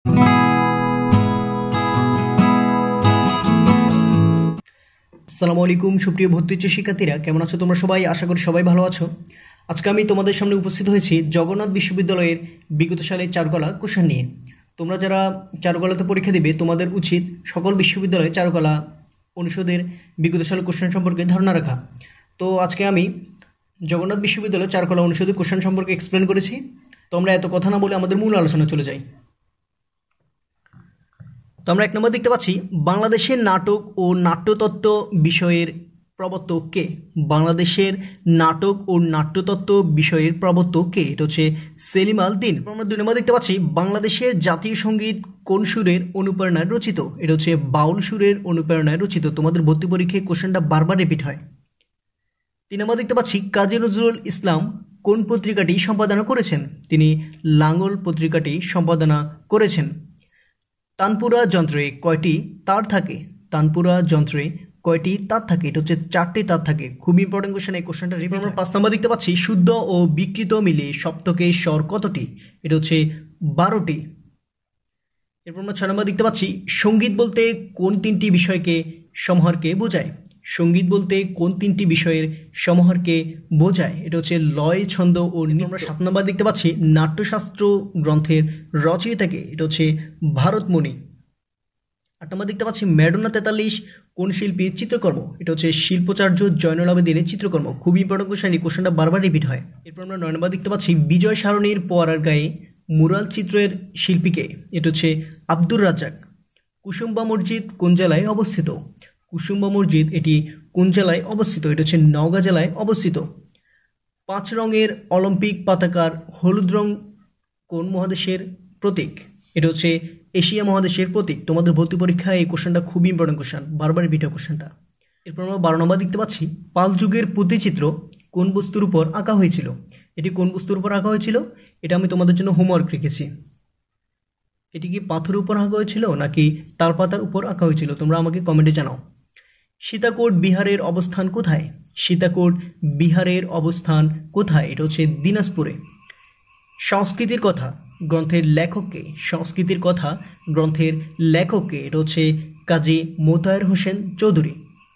আসসালামু আলাইকুম সুপ্রিয় ভর্তি উচ্চ শিক্ষার্থীরা, কেমন আছো তোমরা সবাই? আশা করি সবাই ভালো আছো। আজকে আমি তোমাদের সামনে উপস্থিত হয়েছি জগন্নাথ বিশ্ববিদ্যালয়ের বিগত সালের চারুকলা কোশ্চেন নিয়ে। তোমরা যারা চারুকলাতে পরীক্ষা দিবে তোমাদের উচিত সকল বিশ্ববিদ্যালয়ে চারুকলা অনুষদের বিগত সালের কোশ্চেন সম্পর্কে ধারণা রাখা। তো আজকে আমি জগন্নাথ বিশ্ববিদ্যালয়ের চারুকলা অনুষদের কোশ্চেন সম্পর্কে এক্সপ্লেন করেছি। তো আমরা এত কথা না বলে আমাদের মূল আলোচনা চলে যাই। তো আমরা 1 নম্বর দেখতে পাচ্ছি, বাংলাদেশের নাটক ও নাট্যতত্ত্ব বিষয়ের প্রবর্তক কে? বাংলাদেশের নাটক ও নাট্যতত্ত্ব বিষয়ের প্রবর্তক কে? এটা হচ্ছে সেলিম আল দীন। আমরা 2 নম্বর দেখতে পাচ্ছি, বাংলাদেশের জাতীয় সঙ্গীত কোন সুরের অনুপ্রেরণায় রচিত? এটা হচ্ছে বাউল সুরের অনুপ্রেরণায় রচিত। তোমাদের ভর্তি পরীক্ষায় কোশ্চেনটা বারবার রিপিট হয়। 3 নম্বর দেখতে পাচ্ছি, কাজী নজরুল ইসলাম কোন পত্রিকাটি সম্পাদনা করেছেন? তিনি লাঙ্গল পত্রিকাটি সম্পাদনা করেছেন। তানপুরা যন্ত্রে কয়টি তার থাকে? তানপুরা যন্ত্রে কয়টি তার থাকে? এটা হচ্ছে 4টি তার থাকে। খুবই ইম্পর্টেন্ট কোশ্চেন, এই কোশ্চেনটা রিপিট। আমরা 5 নম্বর দেখতে পাচ্ছি, শুদ্ধ ও বিকৃত মিলিয়ে সপ্তকের স্বর কতটি? এটা হচ্ছে 12টি। এরপর আমরা 6 নম্বর দেখতে পাচ্ছি, সঙ্গীত বলতে কোন 3টি বিষয়কে সমাহারকে বোঝায়? সঙ্গীত বলতে কোন 3টি বিষয়ের সমাহারকে বোঝায়? এটা হচ্ছে লয়, ছন্দ ও নৃত্য। আমরা 7 নম্বর দেখতে পাচ্ছি, নাট্যশাস্ত্র গ্রন্থের রচয়িতাকে? এটা হচ্ছে ভারতমণি। 8 নম্বর দেখতে পাচ্ছি, ম্যাডোনা 43 কোন শিল্পীর চিত্রকর্ম? এটা হচ্ছে শিল্পাচার্য জয়নুল আবেদিনের চিত্রকর্ম। খুবই ইম্পর্টেন্ট কোশ্চেন, এই কোশ্চেনটা বারবার রিপিট হয়। এরপর আমরা 9 নম্বর দেখতে পাচ্ছি, বিজয় সারণীর পরার গায়ে মুরাল চিত্রের শিল্পীকে? এটা হচ্ছে আব্দুর রাজ্জাক। কুসুম্বা মসজিদ কোন জেলায় অবস্থিত? কুসুম্বা মসজিদ এটি কোন জেলায় অবস্থিত? এটা হচ্ছে নওগাঁ জেলায় অবস্থিত। 5 রঙের অলিম্পিক পতাকার হলুদ রং কোন মহাদেশের প্রতীক? এটা হচ্ছে এশিয়া মহাদেশের প্রতীক। তোমাদের ভর্তি পরীক্ষায় এই কোশ্চেনটা খুবই ইম্পর্টেন্ট কোশ্চেন, বারবার রিপিট হয় কোশ্চেনটা। এরপর আমরা 12 নম্বর দেখতে পাচ্ছি, পাল যুগের পুঁতিচিত্র কোন বস্তুর উপর আঁকা হয়েছিল? এটি কোন বস্তুর উপর আঁকা হয়েছিল? এটা আমি তোমাদের জন্য হোমওয়ার্ক রেখেছি। এটি কি পাথরের উপর আঁকা হয়েছিল নাকি তালপাতার উপর আঁকা হয়েছিল? তোমরা আমাকে কমেন্টে জানাও। সীতাকোট বিহারের অবস্থান কোথায়? সীতাকোট বিহারের অবস্থান কোথায়? এটা হচ্ছে দিনাজপুরে। সংস্কৃতির কথা গ্রন্থের লেখককে? সংস্কৃতির কথা গ্রন্থের লেখককে? এটা হচ্ছে কাজী মোতায়ের হোসেন চৌধুরী।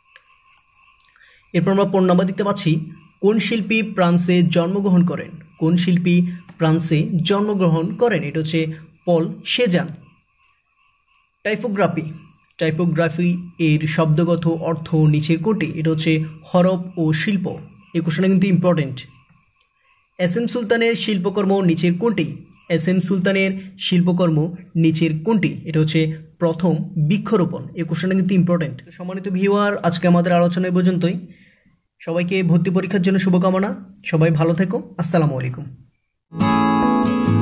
এরপর আমরা 15 নম্বর দেখতে পাচ্ছি, কোন শিল্পী ফ্রান্সে জন্মগ্রহণ করেন? কোন শিল্পী ফ্রান্সে জন্মগ্রহণ করেন? এটা হচ্ছে পল সেজান। টাইপোগ্রাফি টাইপোগ্রাফি এর শব্দগত অর্থ নিচের কোনটি? এটা হচ্ছে হরফ ও শিল্প। এই কোশ্চেনটা কিন্তু ইম্পর্টেন্ট। এস এম সুলতানের শিল্পকর্ম নিচের কোনটি? এস এম সুলতানের শিল্পকর্ম নিচের কোনটি? এটা হচ্ছে প্রথম বৃক্ষরোপণ। এই কোশ্চেনটা কিন্তু ইম্পর্টেন্ট। সম্মানিত ভিউয়ার, আজকে আমাদের আলোচনা এই পর্যন্তই। সবাইকে ভর্তি পরীক্ষার জন্য শুভকামনা। সবাই ভালো থেকো। আসসালামু আলাইকুম।